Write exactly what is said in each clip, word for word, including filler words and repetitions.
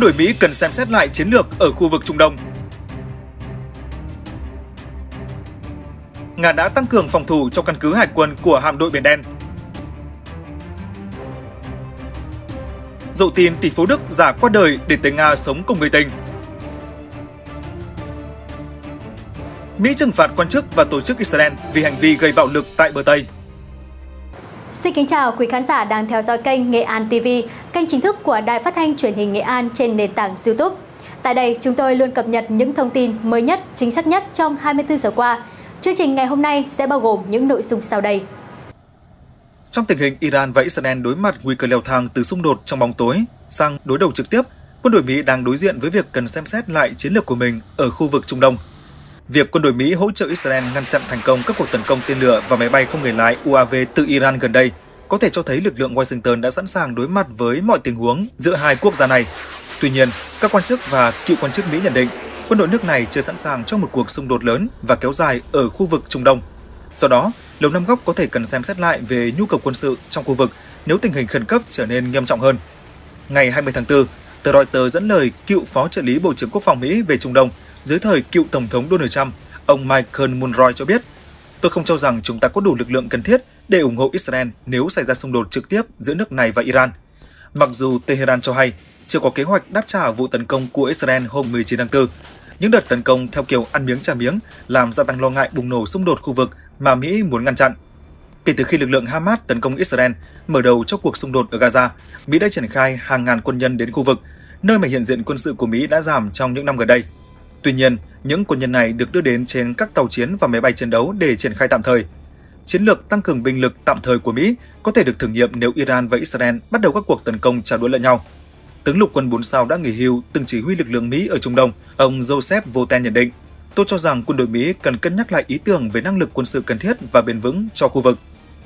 đội Mỹ cần xem xét lại chiến lược ở khu vực Trung Đông. Nga đã tăng cường phòng thủ cho căn cứ hải quân của hạm đội Biển Đen. Dậu tin tỷ phú Đức giả qua đời để tới Nga sống cùng người tình. Mỹ trừng phạt quan chức và tổ chức Israel vì hành vi gây bạo lực tại bờ Tây. Xin kính chào quý khán giả đang theo dõi kênh Nghệ An ti vi, kênh chính thức của Đài Phát thanh Truyền hình Nghệ An trên nền tảng YouTube. Tại đây, chúng tôi luôn cập nhật những thông tin mới nhất, chính xác nhất trong hai mươi tư giờ qua. Chương trình ngày hôm nay sẽ bao gồm những nội dung sau đây. Trong tình hình Iran và Israel đối mặt nguy cơ leo thang từ xung đột trong bóng tối sang đối đầu trực tiếp, quân đội Mỹ đang đối diện với việc cần xem xét lại chiến lược của mình ở khu vực Trung Đông. Việc quân đội Mỹ hỗ trợ Israel ngăn chặn thành công các cuộc tấn công tên lửa và máy bay không người lái u a vê từ Iran gần đây có thể cho thấy lực lượng Washington đã sẵn sàng đối mặt với mọi tình huống giữa hai quốc gia này. Tuy nhiên, các quan chức và cựu quan chức Mỹ nhận định quân đội nước này chưa sẵn sàng cho một cuộc xung đột lớn và kéo dài ở khu vực Trung Đông. Do đó, Lầu Năm Góc có thể cần xem xét lại về nhu cầu quân sự trong khu vực nếu tình hình khẩn cấp trở nên nghiêm trọng hơn. Ngày hai mươi tháng tư, tờ Reuters dẫn lời cựu phó trợ lý Bộ trưởng Quốc phòng Mỹ về Trung Đông dưới thời cựu Tổng thống Donald Trump, ông Michael Mulroy cho biết: "Tôi không cho rằng chúng ta có đủ lực lượng cần thiết để ủng hộ Israel nếu xảy ra xung đột trực tiếp giữa nước này và Iran." Mặc dù Tehran cho hay chưa có kế hoạch đáp trả vụ tấn công của Israel hôm mười chín tháng tư, những đợt tấn công theo kiểu ăn miếng trả miếng làm gia tăng lo ngại bùng nổ xung đột khu vực mà Mỹ muốn ngăn chặn. Kể từ khi lực lượng Hamas tấn công Israel, mở đầu cho cuộc xung đột ở Gaza, Mỹ đã triển khai hàng ngàn quân nhân đến khu vực, nơi mà hiện diện quân sự của Mỹ đã giảm trong những năm gần đây. Tuy nhiên, những quân nhân này được đưa đến trên các tàu chiến và máy bay chiến đấu để triển khai tạm thời. Chiến lược tăng cường binh lực tạm thời của Mỹ có thể được thử nghiệm nếu Iran và Israel bắt đầu các cuộc tấn công trả đũa lẫn nhau. Tướng lục quân bốn sao đã nghỉ hưu từng chỉ huy lực lượng Mỹ ở Trung Đông, ông Joseph Votel nhận định: "Tôi cho rằng quân đội Mỹ cần cân nhắc lại ý tưởng về năng lực quân sự cần thiết và bền vững cho khu vực."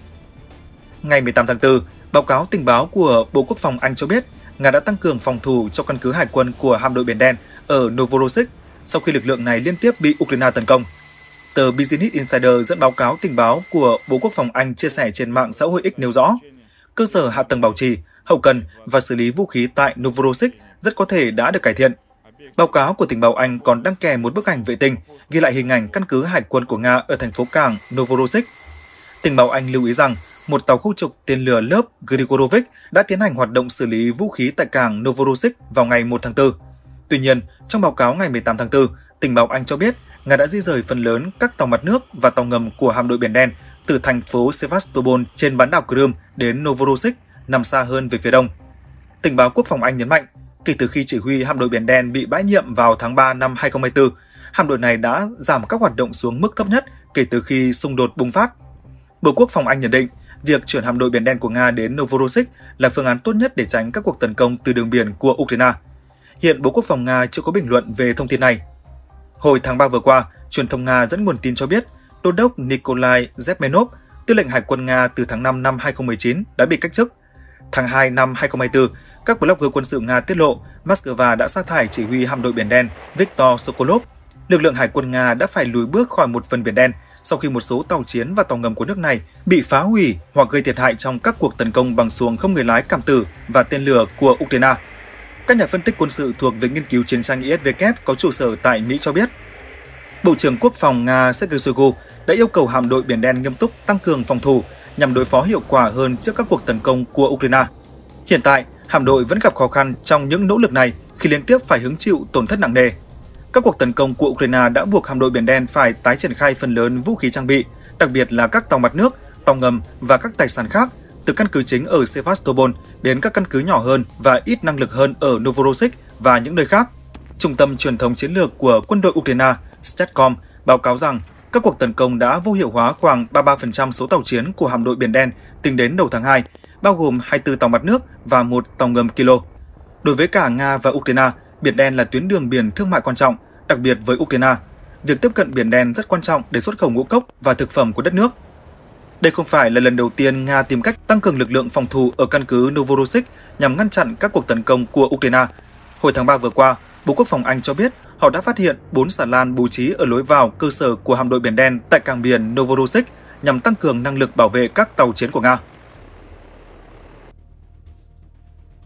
Ngày mười tám tháng tư, báo cáo tình báo của Bộ Quốc phòng Anh cho biết Nga đã tăng cường phòng thủ cho căn cứ hải quân của hạm đội Biển Đen ở Novorossiysk sau khi lực lượng này liên tiếp bị Ukraine tấn công. Tờ Business Insider dẫn báo cáo tình báo của Bộ Quốc phòng Anh chia sẻ trên mạng xã hội X nêu rõ, cơ sở hạ tầng bảo trì, hậu cần và xử lý vũ khí tại Novorossiysk rất có thể đã được cải thiện. Báo cáo của tình báo Anh còn đăng kèm một bức ảnh vệ tinh ghi lại hình ảnh căn cứ hải quân của Nga ở thành phố cảng Novorossiysk. Tình báo Anh lưu ý rằng một tàu khu trục tên lửa lớp Grigorovich đã tiến hành hoạt động xử lý vũ khí tại cảng Novorossiysk vào ngày một tháng tư. Tuy nhiên, trong báo cáo ngày mười tám tháng tư, tình báo Anh cho biết Nga đã di rời phần lớn các tàu mặt nước và tàu ngầm của hạm đội Biển Đen từ thành phố Sevastopol trên bán đảo Crimea đến Novorossiysk, nằm xa hơn về phía đông. Tình báo Quốc phòng Anh nhấn mạnh, kể từ khi chỉ huy hạm đội Biển Đen bị bãi nhiệm vào tháng ba năm hai không hai tư, hạm đội này đã giảm các hoạt động xuống mức thấp nhất kể từ khi xung đột bùng phát. Bộ Quốc phòng Anh nhận định, việc chuyển hạm đội Biển Đen của Nga đến Novorossiysk là phương án tốt nhất để tránh các cuộc tấn công từ đường biển của Ukraine. Hiện Bộ Quốc phòng Nga chưa có bình luận về thông tin này. Hồi tháng ba vừa qua, truyền thông Nga dẫn nguồn tin cho biết Đô đốc Nikolai Zhepmenov, tư lệnh Hải quân Nga từ tháng năm năm hai không một chín, đã bị cách chức. Tháng hai năm hai không hai tư, các blogger quân sự Nga tiết lộ Moscow đã sa thải chỉ huy hạm đội Biển Đen Viktor Sokolov. Lực lượng Hải quân Nga đã phải lùi bước khỏi một phần Biển Đen sau khi một số tàu chiến và tàu ngầm của nước này bị phá hủy hoặc gây thiệt hại trong các cuộc tấn công bằng xuồng không người lái cảm tử và tên lửa của Ukraine. Các nhà phân tích quân sự thuộc Viện Nghiên cứu Chiến tranh i ét vê kép có trụ sở tại Mỹ cho biết, Bộ trưởng Quốc phòng Nga Sergei Shoigu đã yêu cầu hạm đội Biển Đen nghiêm túc tăng cường phòng thủ nhằm đối phó hiệu quả hơn trước các cuộc tấn công của Ukraine. Hiện tại, hạm đội vẫn gặp khó khăn trong những nỗ lực này khi liên tiếp phải hứng chịu tổn thất nặng nề. Các cuộc tấn công của Ukraine đã buộc hạm đội Biển Đen phải tái triển khai phần lớn vũ khí trang bị, đặc biệt là các tàu mặt nước, tàu ngầm và các tài sản khác, từ căn cứ chính ở Sevastopol đến các căn cứ nhỏ hơn và ít năng lực hơn ở Novorossiysk và những nơi khác. Trung tâm truyền thông chiến lược của quân đội Ukraine Statcom báo cáo rằng các cuộc tấn công đã vô hiệu hóa khoảng ba mươi ba phần trăm số tàu chiến của hạm đội Biển Đen tính đến đầu tháng hai, bao gồm hai mươi tư tàu mặt nước và một tàu ngầm Kilo. Đối với cả Nga và Ukraine, Biển Đen là tuyến đường biển thương mại quan trọng, đặc biệt với Ukraine. Việc tiếp cận Biển Đen rất quan trọng để xuất khẩu ngũ cốc và thực phẩm của đất nước. Đây không phải là lần đầu tiên Nga tìm cách tăng cường lực lượng phòng thủ ở căn cứ Novorossiysk nhằm ngăn chặn các cuộc tấn công của Ukraine. Hồi tháng ba vừa qua, Bộ Quốc phòng Anh cho biết họ đã phát hiện bốn xà lan bố trí ở lối vào cơ sở của hạm đội Biển Đen tại cảng biển Novorossiysk nhằm tăng cường năng lực bảo vệ các tàu chiến của Nga.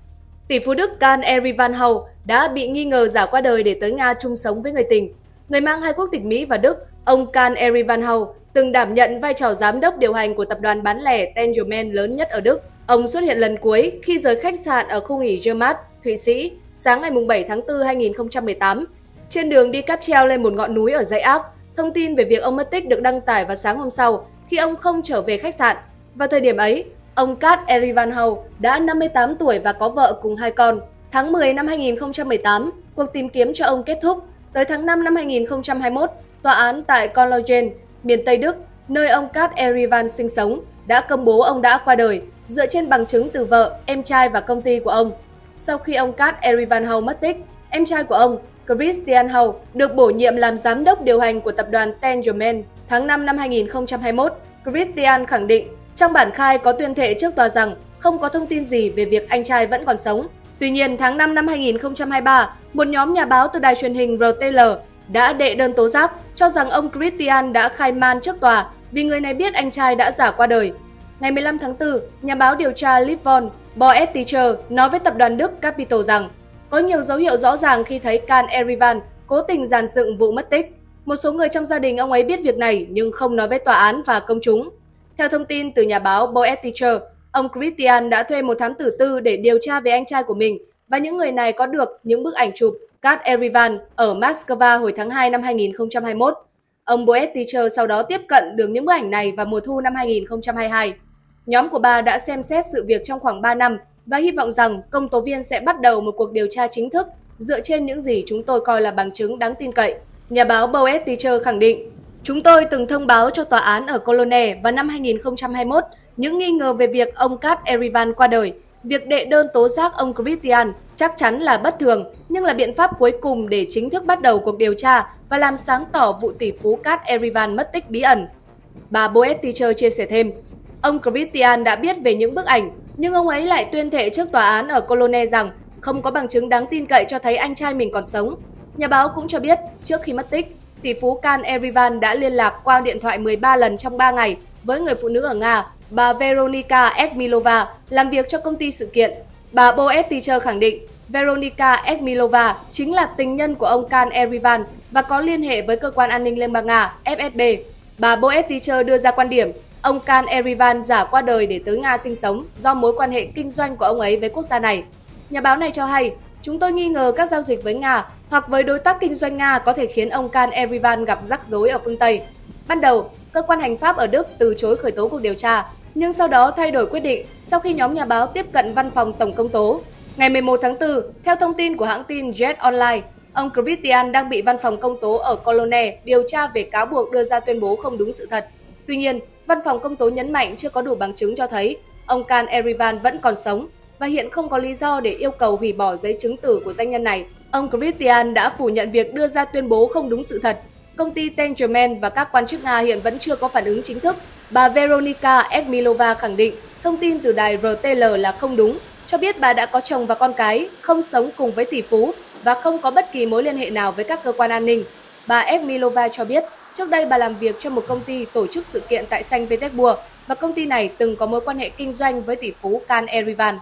Tỷ phú Đức Karl Erich Van Hau đã bị nghi ngờ giả qua đời để tới Nga chung sống với người tình. Người mang hai quốc tịch Mỹ và Đức, ông Karl Erich Van Hau từng đảm nhận vai trò giám đốc điều hành của tập đoàn bán lẻ Tengelmann lớn nhất ở Đức. Ông xuất hiện lần cuối khi rời khách sạn ở khu nghỉ Zermatt, Thụy Sĩ, sáng ngày bảy tháng tư năm hai nghìn không trăm mười tám. Trên đường đi cáp treo lên một ngọn núi ở dãy Alps, thông tin về việc ông mất tích được đăng tải vào sáng hôm sau khi ông không trở về khách sạn. Vào thời điểm ấy, ông Karl Erich Van Hau đã năm mươi tám tuổi và có vợ cùng hai con. Tháng mười năm hai nghìn không trăm mười tám, cuộc tìm kiếm cho ông kết thúc. Tới tháng năm năm hai nghìn không trăm hai mươi mốt, tòa án tại Cologne, miền Tây Đức, nơi ông Karl Erich Van sinh sống, đã công bố ông đã qua đời, dựa trên bằng chứng từ vợ, em trai và công ty của ông. Sau khi ông Karl Erich Van Hau mất tích, em trai của ông, Christian Hau, được bổ nhiệm làm giám đốc điều hành của tập đoàn Tengelmann. Tháng năm năm hai nghìn không trăm hai mươi mốt, Christian khẳng định trong bản khai có tuyên thệ trước tòa rằng không có thông tin gì về việc anh trai vẫn còn sống. Tuy nhiên, tháng năm năm hai nghìn không trăm hai mươi ba, một nhóm nhà báo từ đài truyền hình rờ tê lờ đã đệ đơn tố giác cho rằng ông Christian đã khai man trước tòa vì người này biết anh trai đã giả qua đời. Ngày mười lăm tháng tư, nhà báo điều tra Liv von Boetticher nói với tập đoàn Đức Capital rằng có nhiều dấu hiệu rõ ràng khi thấy Karl Erich Van cố tình dàn dựng vụ mất tích. Một số người trong gia đình ông ấy biết việc này nhưng không nói với tòa án và công chúng. Theo thông tin từ nhà báo Boetticher, ông Christian đã thuê một thám tử tư để điều tra về anh trai của mình và những người này có được những bức ảnh chụp Karl Erich Van ở Moscow hồi tháng hai năm hai nghìn không trăm hai mươi mốt. Ông Boetticher sau đó tiếp cận được những bức ảnh này vào mùa thu năm hai nghìn không trăm hai mươi hai. Nhóm của bà đã xem xét sự việc trong khoảng ba năm và hy vọng rằng công tố viên sẽ bắt đầu một cuộc điều tra chính thức dựa trên những gì chúng tôi coi là bằng chứng đáng tin cậy. Nhà báo Boetticher khẳng định, chúng tôi từng thông báo cho tòa án ở Cologne vào năm hai nghìn không trăm hai mươi mốt những nghi ngờ về việc ông Karl Erich Van qua đời. Việc đệ đơn tố giác ông Christian chắc chắn là bất thường, nhưng là biện pháp cuối cùng để chính thức bắt đầu cuộc điều tra và làm sáng tỏ vụ tỷ phú Karl Erich Van mất tích bí ẩn. Bà Boetticher chia sẻ thêm, ông Christian đã biết về những bức ảnh, nhưng ông ấy lại tuyên thệ trước tòa án ở Cologne rằng không có bằng chứng đáng tin cậy cho thấy anh trai mình còn sống. Nhà báo cũng cho biết, trước khi mất tích, tỷ phú Karl Erich Van đã liên lạc qua điện thoại mười ba lần trong ba ngày với người phụ nữ ở Nga, bà Veronika Ekmilova, làm việc cho công ty sự kiện. Bà Boetticher khẳng định Veronika Ekmilova chính là tình nhân của ông Karl Erich Van và có liên hệ với cơ quan an ninh Liên bang Nga ép ét bê. Bà Boetticher đưa ra quan điểm ông Karl Erich Van giả qua đời để tới Nga sinh sống do mối quan hệ kinh doanh của ông ấy với quốc gia này. Nhà báo này cho hay, chúng tôi nghi ngờ các giao dịch với Nga hoặc với đối tác kinh doanh Nga có thể khiến ông Karl Erich Van gặp rắc rối ở phương Tây. Ban đầu, cơ quan hành pháp ở Đức từ chối khởi tố cuộc điều tra, nhưng sau đó thay đổi quyết định sau khi nhóm nhà báo tiếp cận văn phòng tổng công tố. Ngày mười một tháng tư, theo thông tin của hãng tin Jet Online, ông Christian đang bị văn phòng công tố ở Cologne điều tra về cáo buộc đưa ra tuyên bố không đúng sự thật. Tuy nhiên, văn phòng công tố nhấn mạnh chưa có đủ bằng chứng cho thấy ông Karl Erich Van vẫn còn sống và hiện không có lý do để yêu cầu hủy bỏ giấy chứng tử của doanh nhân này. Ông Christian đã phủ nhận việc đưa ra tuyên bố không đúng sự thật. Công ty Tengelmann và các quan chức Nga hiện vẫn chưa có phản ứng chính thức. Bà Veronika Ekmilova khẳng định thông tin từ đài rờ tê lờ là không đúng, cho biết bà đã có chồng và con cái, không sống cùng với tỷ phú và không có bất kỳ mối liên hệ nào với các cơ quan an ninh. Bà Ekmilova cho biết trước đây bà làm việc cho một công ty tổ chức sự kiện tại Saint Petersburg và công ty này từng có mối quan hệ kinh doanh với tỷ phú Karl Erich Van.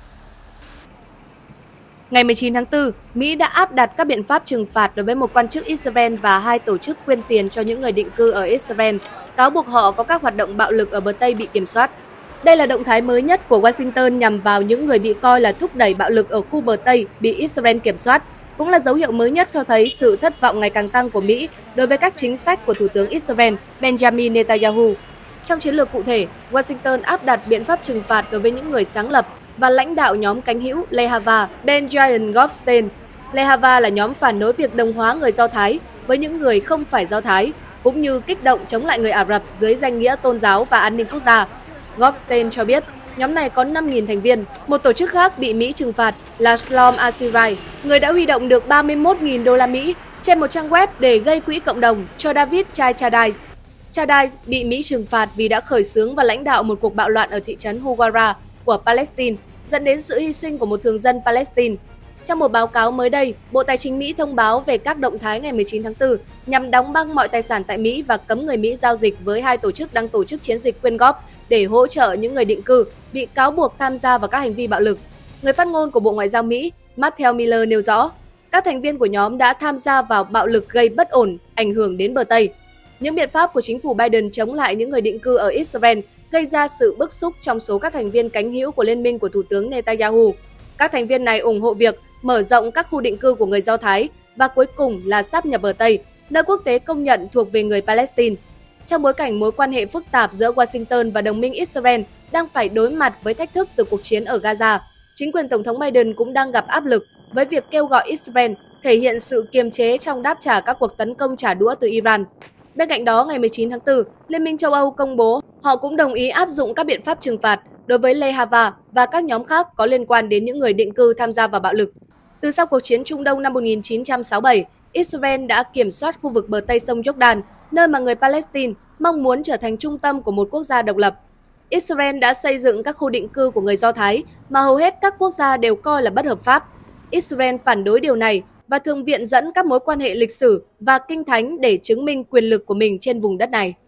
Ngày mười chín tháng tư, Mỹ đã áp đặt các biện pháp trừng phạt đối với một quan chức Israel và hai tổ chức quyên tiền cho những người định cư ở Israel, cáo buộc họ có các hoạt động bạo lực ở bờ Tây bị kiểm soát. Đây là động thái mới nhất của Washington nhằm vào những người bị coi là thúc đẩy bạo lực ở khu bờ Tây bị Israel kiểm soát, cũng là dấu hiệu mới nhất cho thấy sự thất vọng ngày càng tăng của Mỹ đối với các chính sách của Thủ tướng Israel Benjamin Netanyahu. Trong chiến lược cụ thể, Washington áp đặt biện pháp trừng phạt đối với những người sáng lập và lãnh đạo nhóm cánh hữu Lehava, Benjamin Goldstein. Lehava là nhóm phản đối việc đồng hóa người Do Thái với những người không phải Do Thái, cũng như kích động chống lại người Ả Rập dưới danh nghĩa tôn giáo và an ninh quốc gia. Goldstein cho biết, nhóm này có năm nghìn thành viên. Một tổ chức khác bị Mỹ trừng phạt là Shalom Asirai, người đã huy động được ba mươi mốt nghìn đô la Mỹ trên một trang web để gây quỹ cộng đồng cho David Chai Chadai. Chadai bị Mỹ trừng phạt vì đã khởi xướng và lãnh đạo một cuộc bạo loạn ở thị trấn Huwara của Palestine, dẫn đến sự hy sinh của một thường dân Palestine. Trong một báo cáo mới đây, Bộ Tài chính Mỹ thông báo về các động thái ngày mười chín tháng tư nhằm đóng băng mọi tài sản tại Mỹ và cấm người Mỹ giao dịch với hai tổ chức đang tổ chức chiến dịch quyên góp để hỗ trợ những người định cư bị cáo buộc tham gia vào các hành vi bạo lực. Người phát ngôn của Bộ Ngoại giao Mỹ Matthew Miller nêu rõ, các thành viên của nhóm đã tham gia vào bạo lực gây bất ổn, ảnh hưởng đến bờ Tây. Những biện pháp của chính phủ Biden chống lại những người định cư ở Israel gây ra sự bức xúc trong số các thành viên cánh hữu của liên minh của Thủ tướng Netanyahu. Các thành viên này ủng hộ việc mở rộng các khu định cư của người Do Thái và cuối cùng là sáp nhập bờ Tây, nơi quốc tế công nhận thuộc về người Palestine. Trong bối cảnh mối quan hệ phức tạp giữa Washington và đồng minh Israel đang phải đối mặt với thách thức từ cuộc chiến ở Gaza, chính quyền Tổng thống Biden cũng đang gặp áp lực với việc kêu gọi Israel thể hiện sự kiềm chế trong đáp trả các cuộc tấn công trả đũa từ Iran. Bên cạnh đó, ngày mười chín tháng tư, Liên minh châu Âu công bố họ cũng đồng ý áp dụng các biện pháp trừng phạt đối với Lehava và các nhóm khác có liên quan đến những người định cư tham gia vào bạo lực. Từ sau cuộc chiến Trung Đông năm một nghìn chín trăm sáu mươi bảy, Israel đã kiểm soát khu vực bờ Tây sông Jordan, nơi mà người Palestine mong muốn trở thành trung tâm của một quốc gia độc lập. Israel đã xây dựng các khu định cư của người Do Thái mà hầu hết các quốc gia đều coi là bất hợp pháp. Israel phản đối điều này và thường viện dẫn các mối quan hệ lịch sử và kinh thánh để chứng minh quyền lực của mình trên vùng đất này.